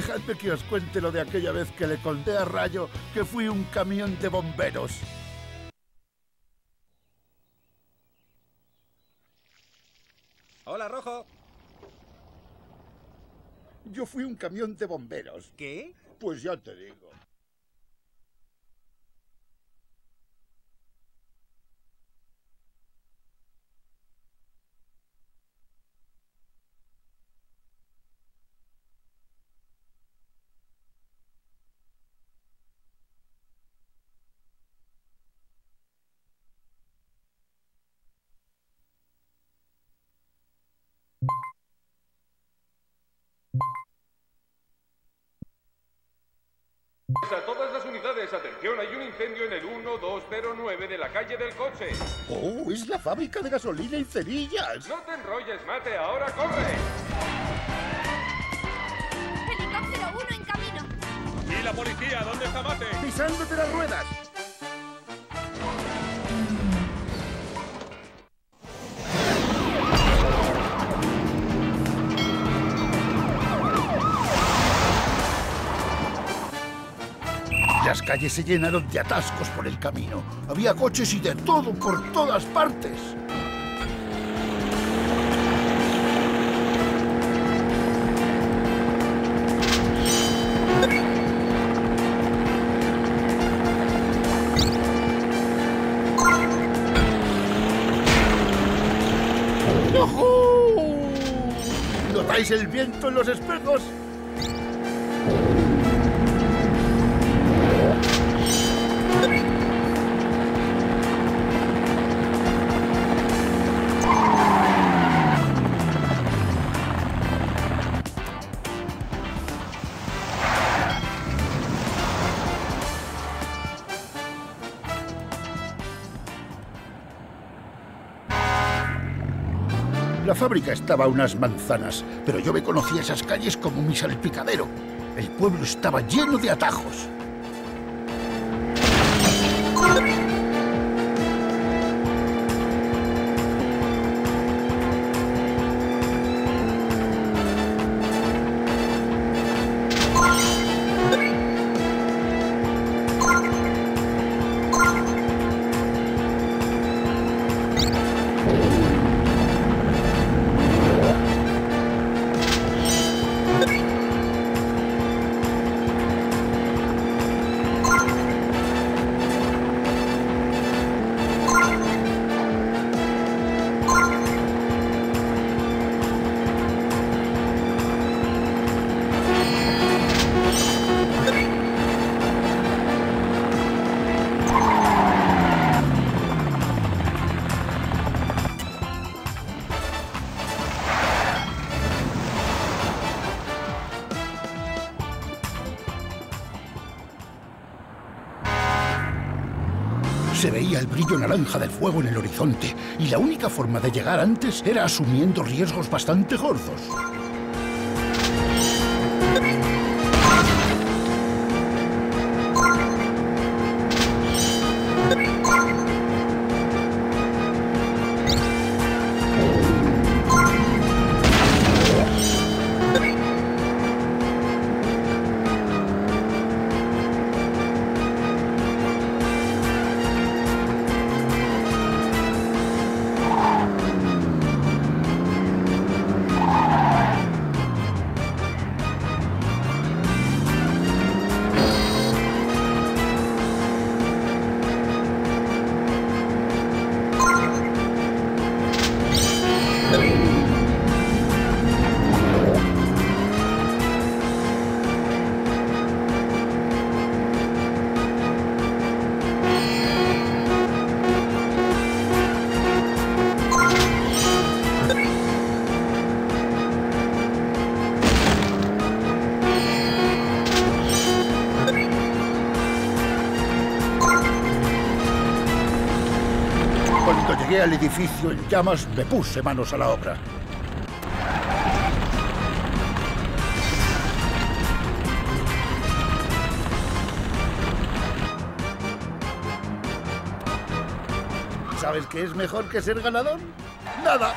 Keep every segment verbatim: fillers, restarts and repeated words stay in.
Dejadme que os cuente lo de aquella vez que le conté a Rayo que fui un camión de bomberos. Hola, Rojo. Yo fui un camión de bomberos. ¿Qué? Pues ya te digo. A todas las unidades, atención, hay un incendio en el uno dos cero nueve de la calle del coche. ¡Oh, es la fábrica de gasolina y cerillas! No te enrolles, Mate, ahora corre. Helicóptero uno en camino. ¿Y la policía? ¿Dónde está Mate? ¡Pisándote las ruedas! Las calles se llenaron de atascos por el camino. Había coches y de todo por todas partes. ¡Ojo! ¿Notáis el viento en los espejos? La fábrica estaba a unas manzanas, pero yo me conocía esas calles como mi salpicadero. El pueblo estaba lleno de atajos. Se veía el brillo naranja del fuego en el horizonte, y la única forma de llegar antes era asumiendo riesgos bastante gordos. Cuando llegué al edificio en llamas, me puse manos a la obra. ¿Sabes qué es mejor que ser ganador? ¡Nada!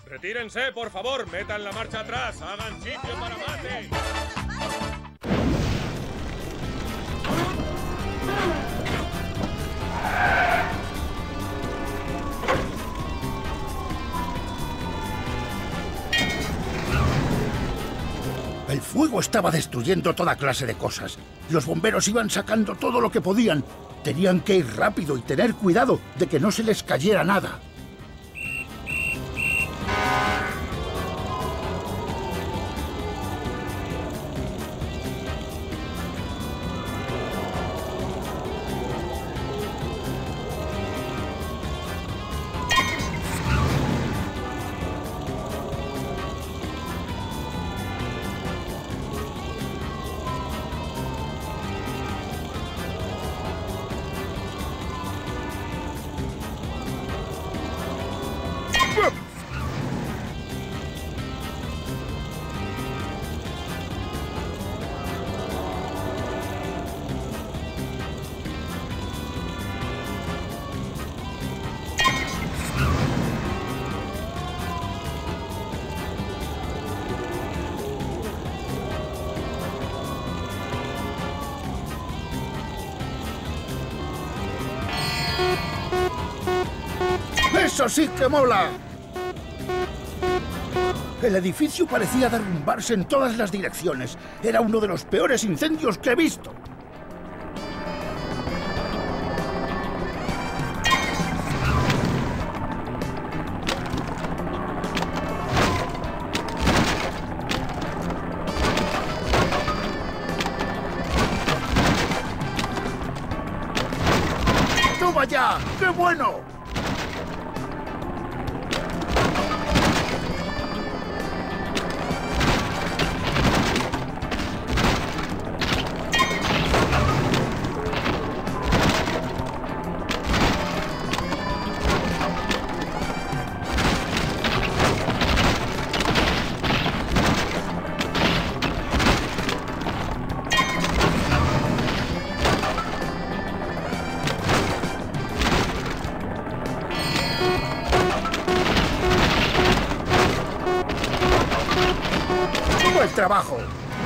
Retírense, por favor. Metan la marcha atrás. Hagan sitio para Mate. El fuego estaba destruyendo toda clase de cosas. Los bomberos iban sacando todo lo que podían. Tenían que ir rápido y tener cuidado de que no se les cayera nada. ¡Eso sí que mola! El edificio parecía derrumbarse en todas las direcciones. Era uno de los peores incendios que he visto. ¡Toma ya! ¡Qué bueno! ¡Buen trabajo!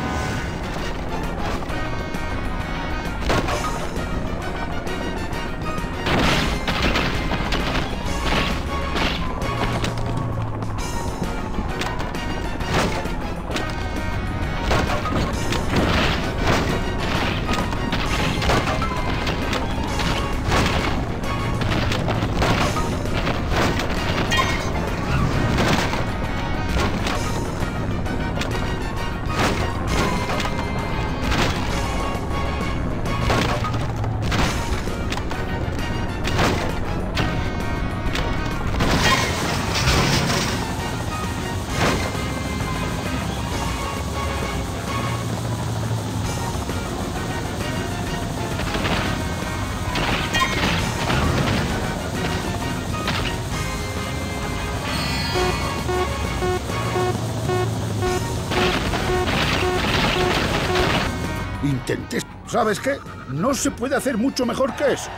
Intenté... ¿Sabes qué? No se puede hacer mucho mejor que eso.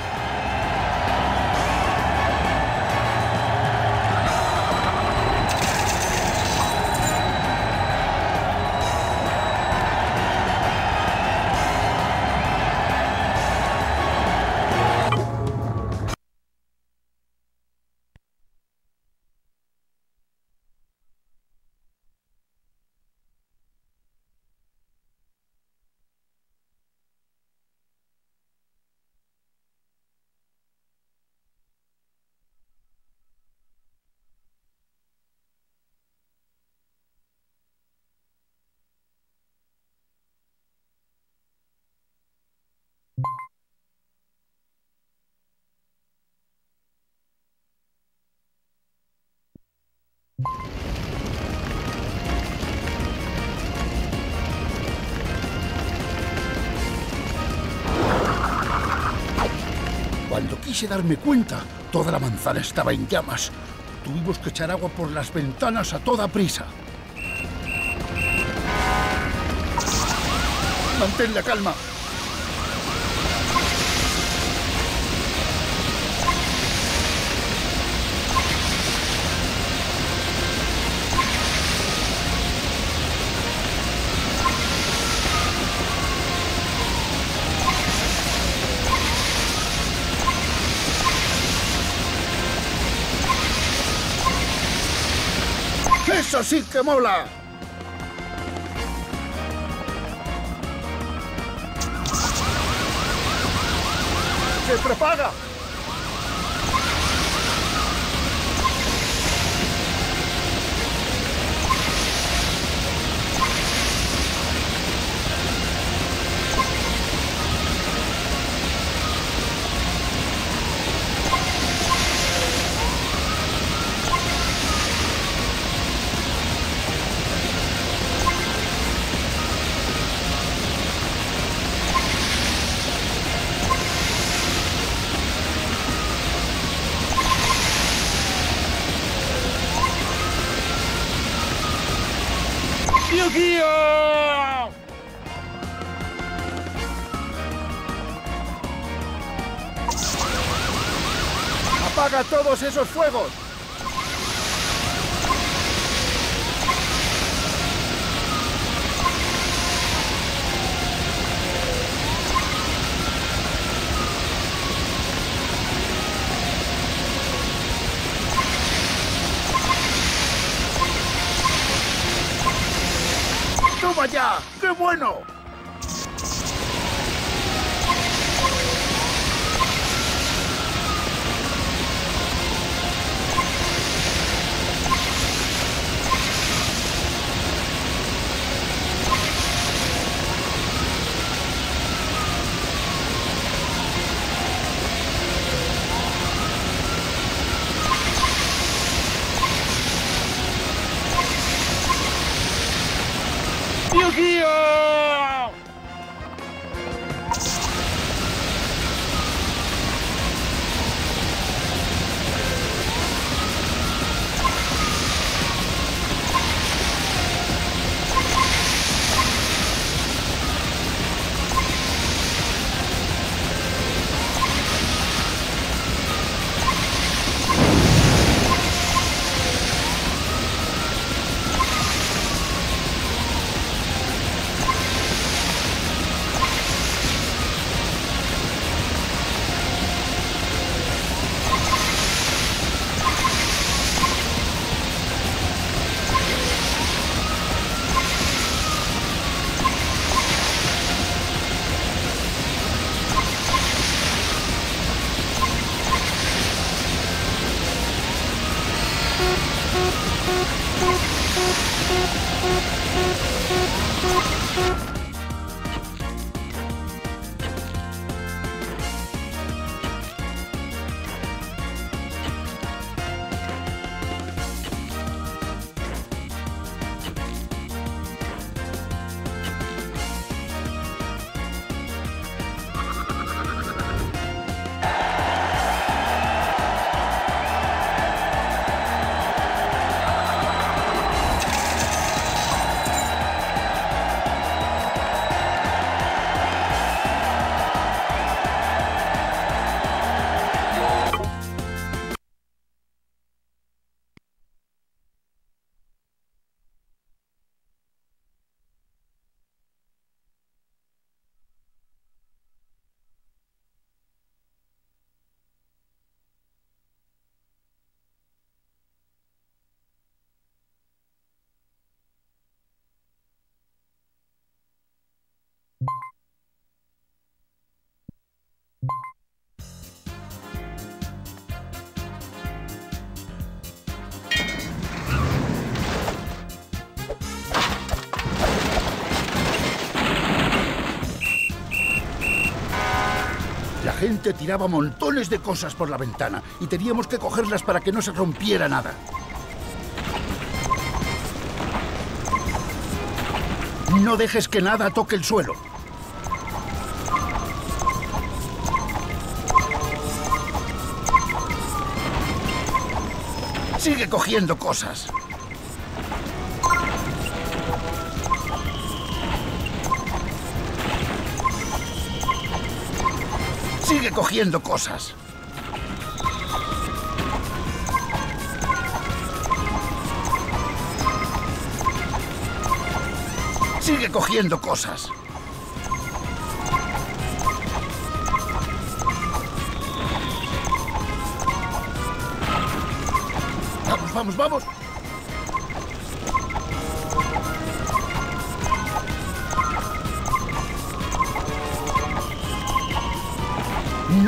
Cuando quise darme cuenta, toda la manzana estaba en llamas. Tuvimos que echar agua por las ventanas a toda prisa. Mantén la calma. ¡Eso sí que mola! ¡Se propaga! ¡Yu-Gi-Oh! ¡Apaga todos esos fuegos! ¡Toma ya! ¡Qué bueno! ¡Yu-Gi-Oh! La gente tiraba montones de cosas por la ventana y teníamos que cogerlas para que no se rompiera nada. No dejes que nada toque el suelo. Sigue cogiendo cosas. Sigue cogiendo cosas. Sigue cogiendo cosas. Vamos, vamos, vamos.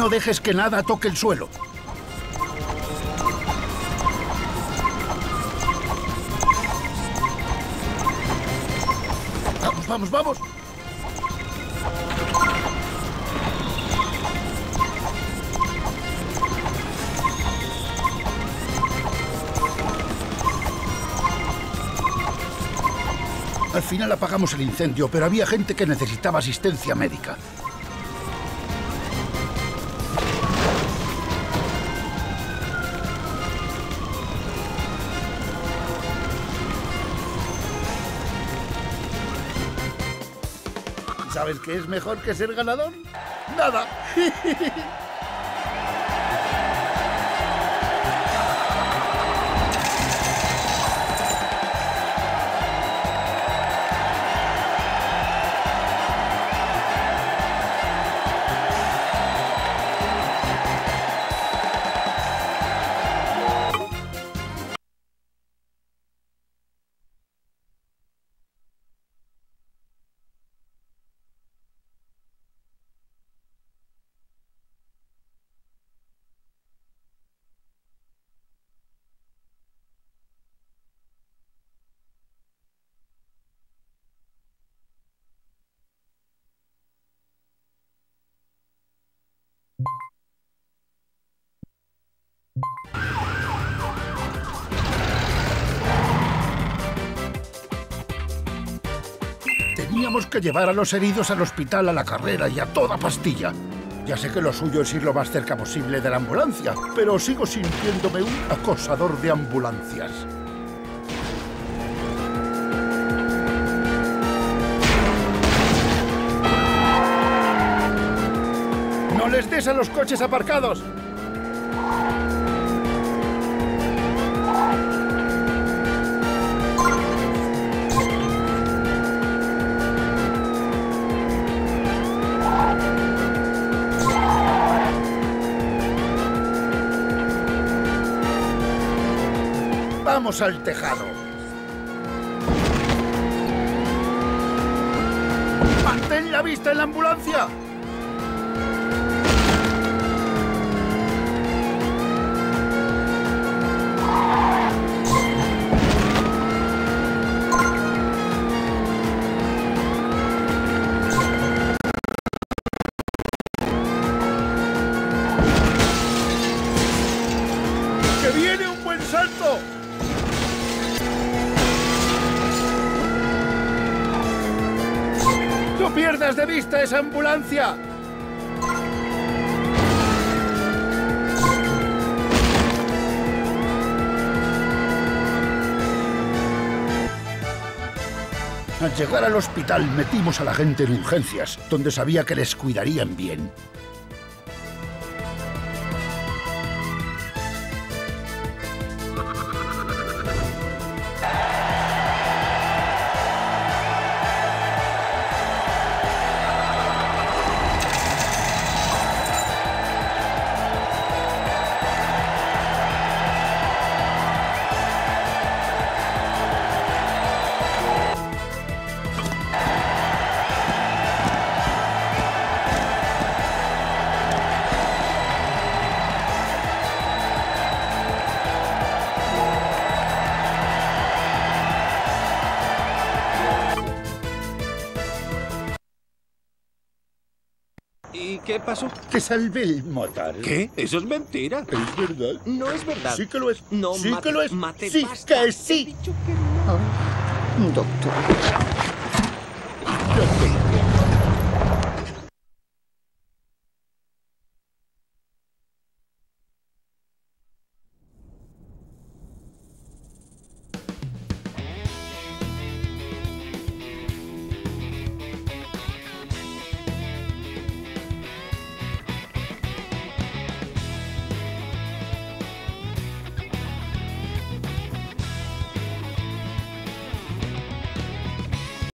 No dejes que nada toque el suelo. Vamos, vamos, vamos. Al final apagamos el incendio, pero había gente que necesitaba asistencia médica. ¿Sabes qué es mejor que ser ganador? ¡Nada! Teníamos que llevar a los heridos al hospital a la carrera y a toda pastilla. Ya sé que lo suyo es ir lo más cerca posible de la ambulancia, pero sigo sintiéndome un acosador de ambulancias. ¡No les des a los coches aparcados! ¡Vamos al tejado! ¡Mantén la vista en la ambulancia! ¡Que viene un buen salto! ¡No pierdas de vista esa ambulancia! Al llegar al hospital metimos a la gente en urgencias, donde sabía que les cuidarían bien. ¿Y qué pasó? Te salvé el motor. ¿Qué? Eso es mentira. ¿Es verdad? No es verdad. Sí que lo es. No, sí mate, que lo es. mate, sí basta. que He sí. dicho que no. Doctor. Yo tengo